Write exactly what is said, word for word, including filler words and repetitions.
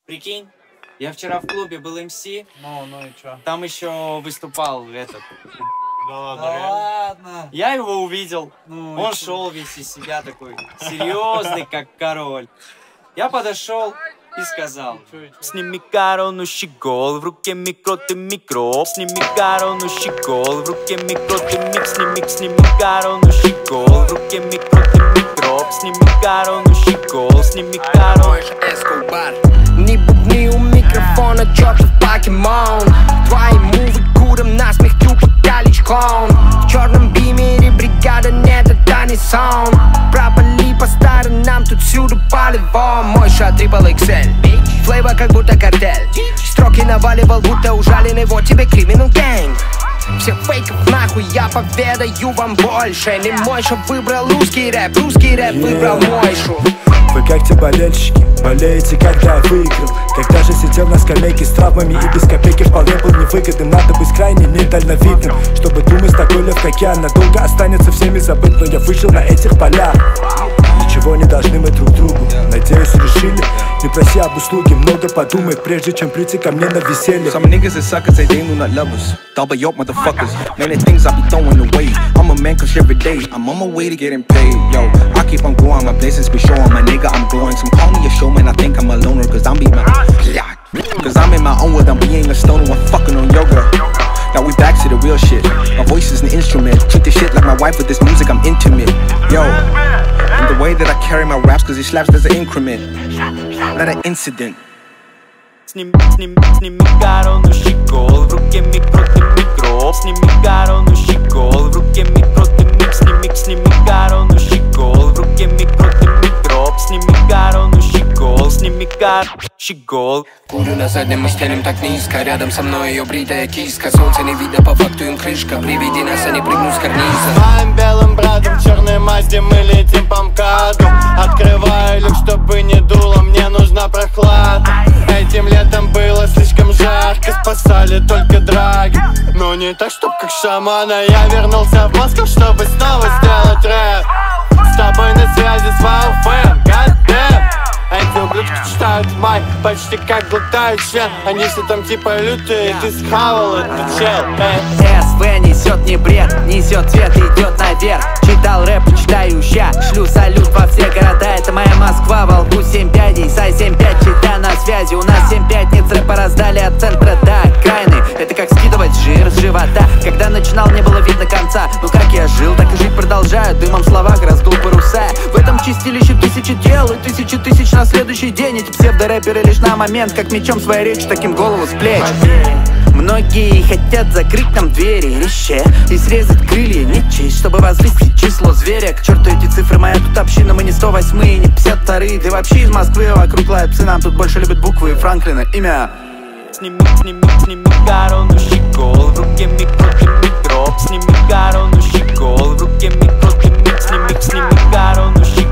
Прикинь, я вчера в клубе был эм си. Ну, ну и чё? Там еще выступал этот. Да ладно, да реально? ладно. Я его увидел. Ну, Он шел весь из себя такой серьезный, как король. Я подошел и сказал: сними корону, щегол, в руке микро, ты микро. Сними корону, щегол, в руке микро, ты микс. Сними, сними корону, щегол, в руке микро, ты микро. Сними корону, щегол, сними корону. Не бубни у микрофона, чертов покемон. Твои мувы куром насмех, тупо галич клоун. В черном бимере бригада, нет, это не сон. Пропали по сторонам, тут всюду полевом. Мой шат трипл икс эль, флейва как будто картель. Строки наваливал, будто ужаленный, вот тебе криминал гэнг. Всех фейков нахуй, я поведаю вам больше. Не мой шо выбрал русский рэп, русский рэп выбрал мой шо. Вы как те болельщики, болеете, когда я выиграл. Когда же сидел на скамейке с травмами и без копейки, вполне был невыгодным. Надо быть крайне недальновидным, чтобы думать такой лев, как я, надолго останется всеми забыт. Но я вышел на этих полях. Ничего не должны мы друг другу, надеюсь, решили. Не проси об услуге, много подумай, прежде чем прийти ко мне на веселье. Some niggas is suckers, they do not love us. Double your motherfuckers, many things I be throwing away. I'm a man cause every day, I'm on my way to getting paid. Yo, I keep on growing, my blessings be showing. My nigga, I'm growing, some call me a showman. I think I'm a loner cause I'm be my, yeah. Cause I'm in my own world, I'm being a stoner, I'm fucking on yoga. Now we back to the real shit. My voice is an instrument. Treat this shit like my wife with this music, I'm intimate. Yo, and the way that I carry my raps, cause it slaps as an increment, not an incident. Сними, сними, сними корону, щегол, в руке микро, ты микро. Сними корону, щегол, в руке микро, ты микс. Сними, сними корону, щегол, в руке микро, ты микро. Сними корону, щегол, сними корону, щегол. Курю на заднем и стелим так низко. Рядом со мной ее бритая киска. Солнце не видно, по факту им крышка. Приведи нас, а не прыгну с карниза. С моим белым братом в черной Мазде мы летим по МКАДу. Открываю люк, чтобы не дуло, мне нужна прохлада. Этим летом было слишком жарко, спасали только драги. Но не так, чтоб как шамана. Я вернулся в Москву, чтобы снова сделать рэп. С тобой на связи с Вауфэм, goddamn. Эти ублюдки читают май, почти как глотают член. Они все там типа лютые, ты схавал этот чел, эй. СВ несет не бред, несет цвет и идет наверх. Читал рэп, читаю ща, шлю салют во все города. Это моя Москва, во лбу семь пядей, сай семь пять, чита на связи. У нас семь пятниц, рэпа раздали от центра до окраины. Это как скидывать жир с живота. Когда начинал, не было видно конца. Ну как я жил, так и жить продолжаю. Дымом в словах раздул паруса. В этом чистилище тысячи дел и тысячи тысяч на следующий день. Эти псевдорэперы лишь на момент, как мечом своей речь, таким голову с плеч. Многие хотят закрыть нам двери, реще и срезать крылья, не честь, чтобы возвести число зверя. К черту эти цифры, моя тут община, мы не сто восьмые, не пятьдесят вторые. Ты вообще из Москвы, вокруг лают псы, нам тут больше любят буквы и Франклина имя. Сними, сними, сними корону, щегол, в руке микро, ты микро. Сними корону, щегол, в руке микро, ты микс. Сними, сними корону, щегол.